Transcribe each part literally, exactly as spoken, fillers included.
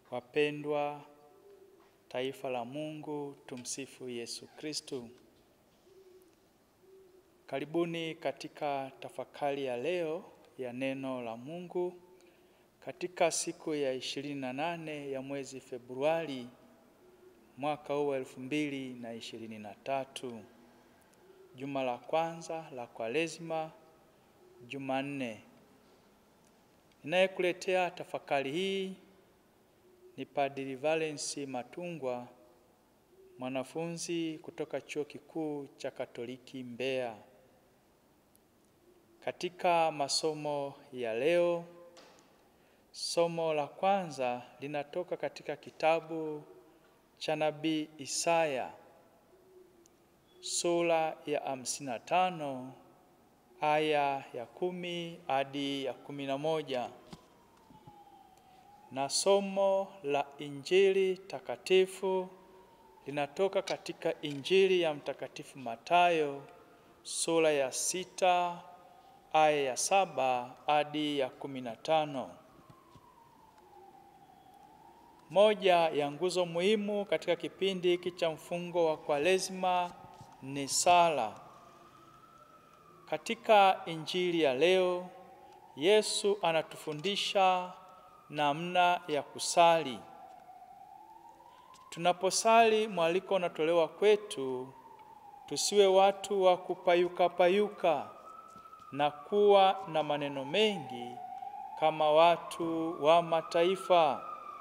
Wapendwa taifa la Mungu, tumsifu Yesu Kristu. Karibuni katika tafakari ya leo ya neno la Mungu katika siku ya ishirini na nane ya mwezi Februari mwaka huu wa elfu mbili na ishirini na tatu. Juma la kwanza la Kwaresma, Jumanne. Ninayekuletea tafakari hii ni Padre Valency Matungwa, mwanafunzi kutoka Chuo Kikuu cha Katoliki MBEYA. Katika masomo ya leo, somo la kwanza linatoka katika kitabu cha nabii Isaya, sura ya hamsini na tano aya ya kumi hadi ya kumi na moja. Na somo la Injili takatifu linatoka katika Injili ya Mtakatifu Mathayo, sura ya sita aya ya saba hadi ya kumi na tano. Moja ya nguzo muhimu katika kipindi hiki cha mfungo wa Kwaresma ni sala. Katika Injili ya leo, Yesu anatufundisha namna ya kusali. Tunaposali, mwaliko unatolewa kwetu tusiwe watu wa kupayuka payuka na kuwa na maneno mengi kama watu wa mataifa.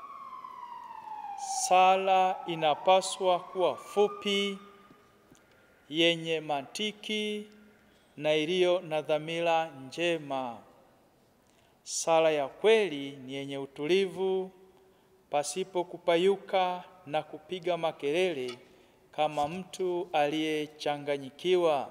Sala inapaswa kuwa fupi, yenye mantiki na iliyo na dhamira njema. Sala ya kweli ni yenye utulivu, pasipo kupayuka na kupiga makelele kama mtu aliyechanganyikiwa.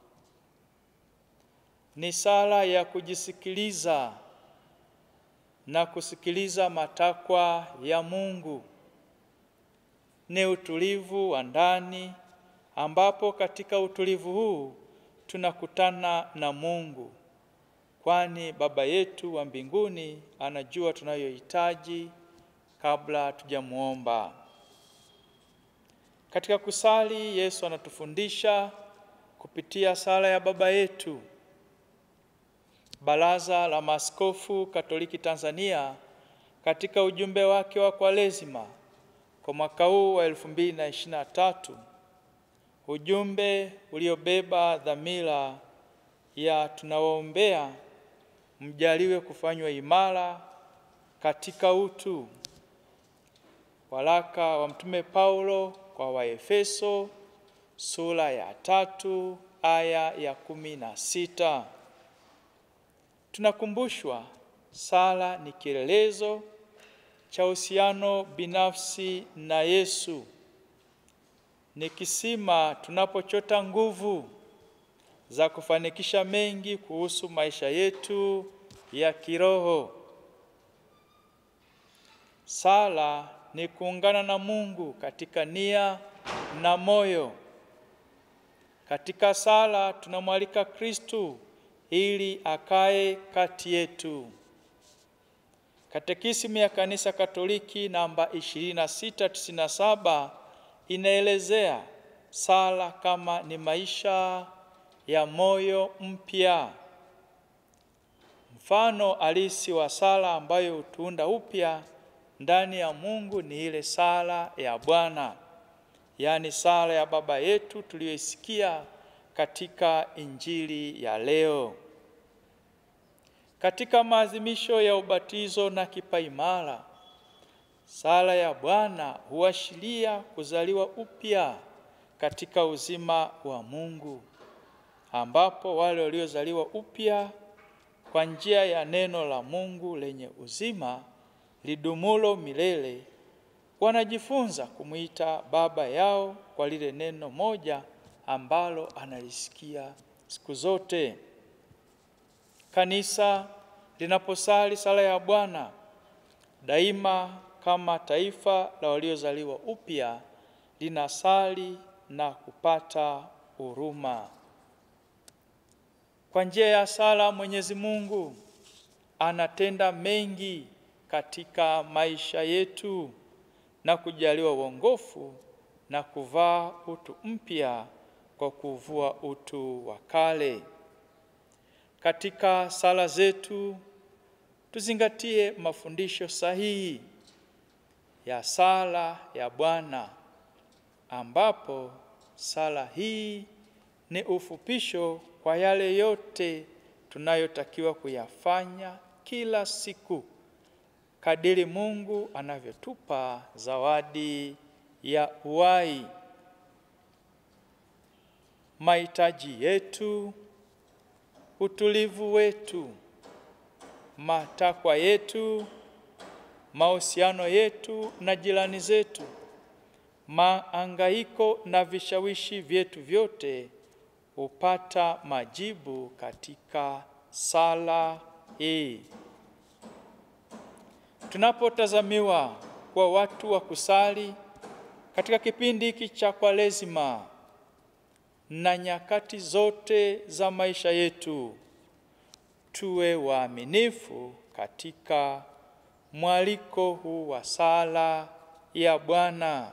Ni sala ya kujisikiliza na kusikiliza matakwa ya Mungu. Ni utulivu wa ndani ambapo katika utulivu huu tunakutana na Mungu, kwani Baba yetu wa mbinguni anajua tunayohitaji kabla tujamuomba. Katika kusali, Yesu anatufundisha kupitia sala ya Baba yetu. Baraza la Maaskofu Katoliki Tanzania katika ujumbe wake wa Kwaresma kwa mwaka huu wa elfu mbili na ishirini na tatu, ujumbe uliobeba dhamira ya tunawaombea mjaliwe kufanywa imara katika utu. Waraka wa Mtume Paulo kwa Waefeso, sura ya tatu aya ya kumi na sita. Tunakumbushwa sala ni kielelezo cha uhusiano binafsi na Yesu. Ni kisima tunapochota nguvu za kufanikisha mengi kuhusu maisha yetu ya kiroho. Sala ni kuungana na Mungu katika nia na moyo. Katika sala tunamwalika Kristu ili akae kati yetu. Katekisimu ya Kanisa Katoliki namba ishirini na sita tisini na saba inaelezea sala kama ni maisha ya moyo mpya. Mfano halisi wa sala ambayo hutuunda upya ndani ya Mungu ni ile sala ya Bwana, yaani sala ya Baba yetu tuliyoisikia katika Injili ya leo. Katika maadhimisho ya ubatizo na kipaimara, sala ya Bwana huashiria kuzaliwa upya katika uzima wa Mungu, ambapo wale waliozaliwa upya kwa njia ya neno la Mungu lenye uzima lidumulo milele wanajifunza kumuita Baba yao kwa lile neno moja ambalo analisikia siku zote. Kanisa linaposali sala ya Bwana daima kama taifa la waliozaliwa upya linasali na kupata huruma. Kwa njia ya sala Mwenyezi Mungu anatenda mengi katika maisha yetu na kujaliwa uongofu na kuvaa utu mpya kwa kuvua utu wa kale. Katika sala zetu tuzingatie mafundisho sahihi ya sala ya Bwana, ambapo sala hii ni ufupisho kwa yale yote tunayotakiwa kuyafanya kila siku kadiri Mungu anavyotupa zawadi ya uhai. Mahitaji yetu, utulivu wetu, matakwa yetu, mahusiano yetu na jirani zetu, maangaiko na vishawishi vyetu vyote hupata majibu katika sala hii. Tunapotazamiwa kwa watu wa kusali katika kipindi hiki cha Kwaresma na nyakati zote za maisha yetu, tuwe waaminifu katika mwaliko huu wa sala ya Bwana.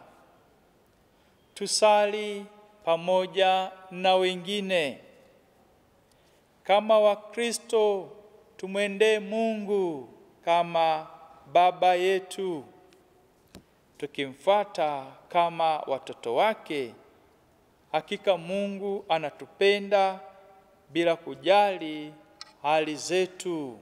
Tusali pamoja na wengine. Kama Wakristo tumwendee Mungu kama Baba yetu, tukimfuata kama watoto wake. Hakika Mungu anatupenda bila kujali hali zetu.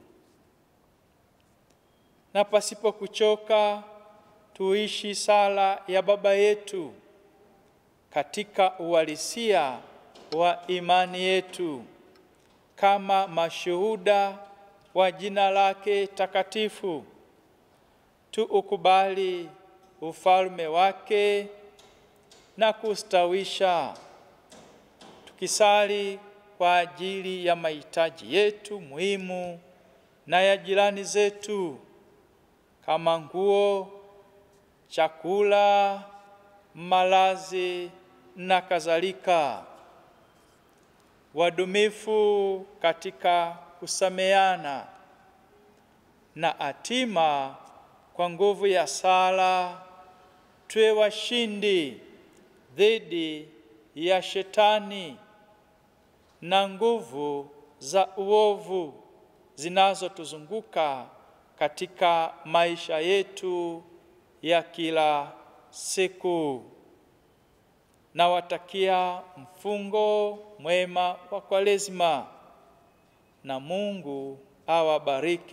Na pasipo kuchoka tuishi sala ya Baba yetu katika uhalisia wa imani yetu, kama mashuhuda wa jina lake takatifu. Tuukubali ufalme wake na kustawisha, tukisali kwa ajili ya mahitaji yetu muhimu na ya jirani zetu, kama nguo, chakula, malazi na kadhalika. Wadumifu katika kusameana, na hatima kwa nguvu ya sala tuwe washindi dhidi ya shetani na nguvu za uovu zinazotuzunguka katika maisha yetu ya kila siku. Nawatakia mfungo mwema wa Kwaresma, na Mungu awabariki.